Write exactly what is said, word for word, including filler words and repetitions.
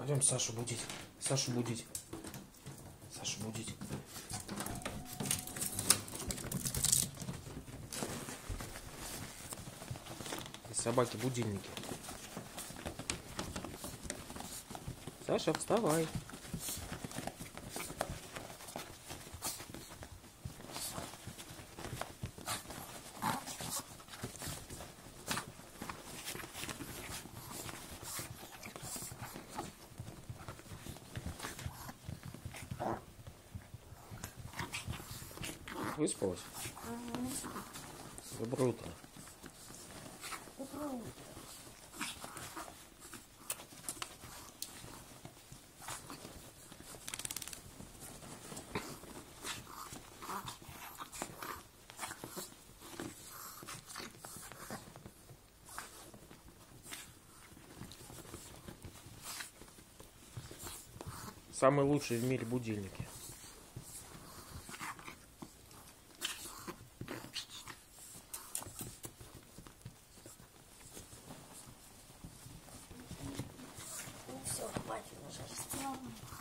Пойдем Сашу будить. Сашу будить. Сашу будить. И собаки будильники. Саша, вставай. Выспалась? Доброе утро. Доброе утро. Самый лучший в мире будильники. Ну все, хватит уже.